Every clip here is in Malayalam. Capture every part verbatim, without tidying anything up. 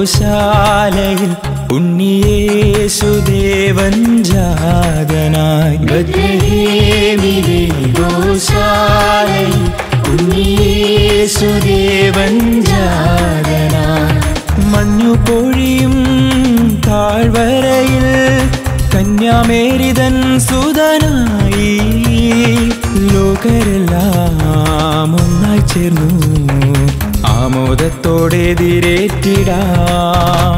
ഗോശാലയിൽ ഉണ്ണിയേശുദേവൻ ജാതനായി. ബത്ലഹേമിലെ ഗോശാലയിൽ ഉണ്ണിയേശുദേവൻ ജാതനായി. മഞ്ഞു പൊഴിയും താഴ്വരയിൽ കന്യാമേരിതൻ സുതനായി. ലോകരെല്ലാം ഒന്നായി ചേർന്നു ആമോദത്തോടെ എതിരേറ്റിടാം.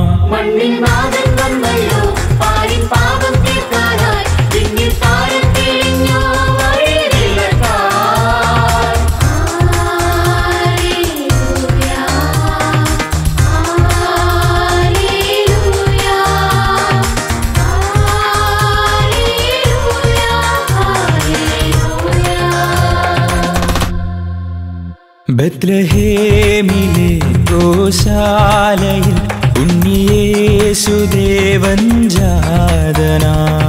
ബത്ലഹേമിലെ ഗോശാലയിൽ ഉണ്ണിയേശുദേവൻ ജാതനായി.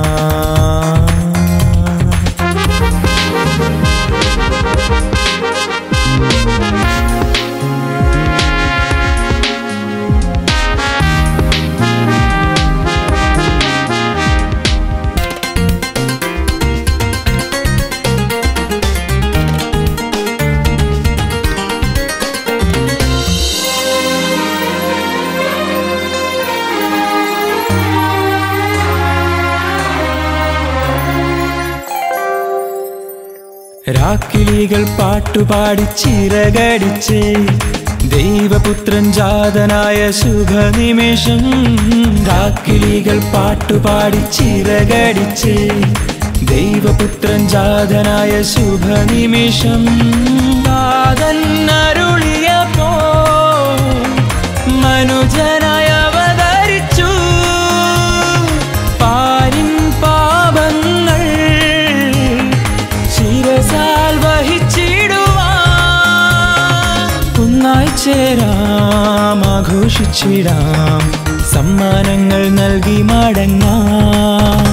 രാക്കിളികൾ പാട്ടുപാടി ചിറകടിച്ച് ദൈവപുത്രൻ ജാതനായ ശുഭനിമിഷം. രാക്കിളികൾ പാട്ടുപാടി ചിറകടിച്ച് ദൈവപുത്രൻ ജാതനായ ശുഭനിമിഷം. നാഥൻ അരുളിയപ്പോ മനുജനായ അവതരിച്ചു. പാരിൻ പാപങ്ങൾ ശിരസാൽ വഹിച്ചിടുവാൻ ഒന്നായി ചേരാം, ആഘോഷിച്ചിടാം, സമ്മാനങ്ങൾ നൽകി മടങ്ങാം.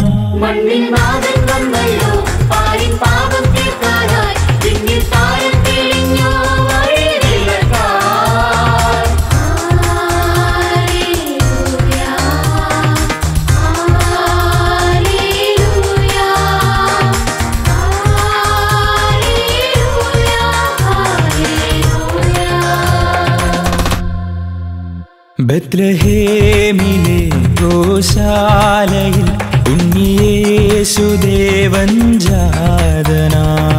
ബത്ലഹേമിലെ ഗോശാലയിൽ ഉണ്ണിയേശുദേവൻ ജാതനായി.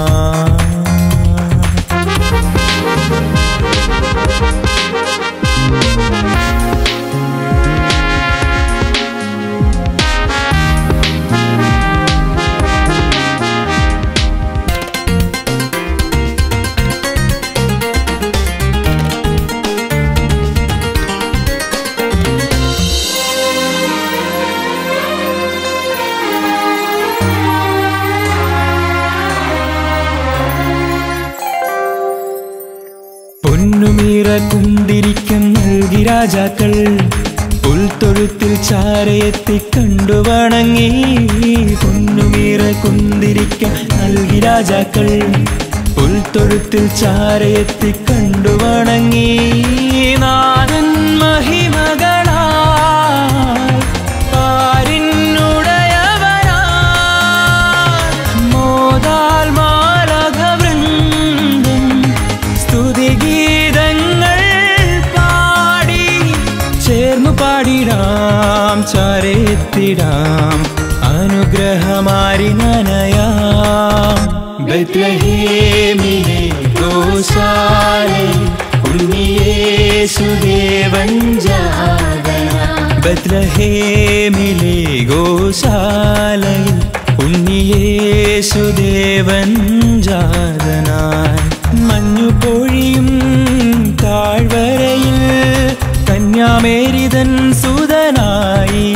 പൊന്നുമീറ കുന്തിരിക്കം നൽകി രാജാക്കൾ പുൽത്തൊഴുത്തിൽ ചാരയെത്തി കണ്ടു വണങ്ങി. പൊന്നുമീറ കുന്തിരിക്കം നൽകി രാജാക്കൾ പുൽത്തൊഴുത്തിൽ ചാരയെത്തി കണ്ടു വണങ്ങി. നാഥൻ മഹിമകളാൽ പാരിനുടയവനായി മോദാൽ മാലകവൃന്ദം സ്തുതിഗീതങ്ങൾ പാടി ചേർന്നു പാടിടാം, ചാരയെത്തിടാം, അനുഗ്രഹമാരി നനയാം. ബത്ലഹേമിലെ ഗോശാലയിൽ ഉണ്ണിയേശുദേവൻ ജാതനായി. ബത്ലഹേമിലെ ഗോശാലയിൽ ഉണ്ണിയേശുദേവൻ ജാതനായി. മഞ്ഞു പൊഴിയും താഴ്വരയിൽ കന്യാമേരിതൻ സുതനായി.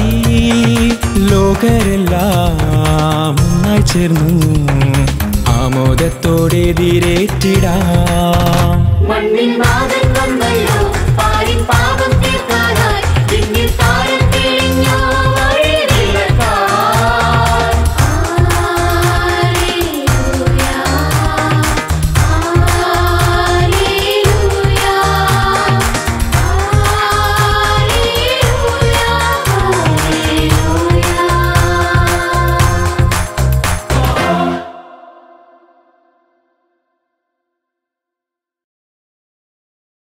ലോകരെല്ലാം ഒന്നായി ചേർന്നു ആമോദത്തോടെ എതിരേറ്റിടാം. മണ്ണിൻ നാഥൻ വന്നല്ലോ, പാരിൻ പാപം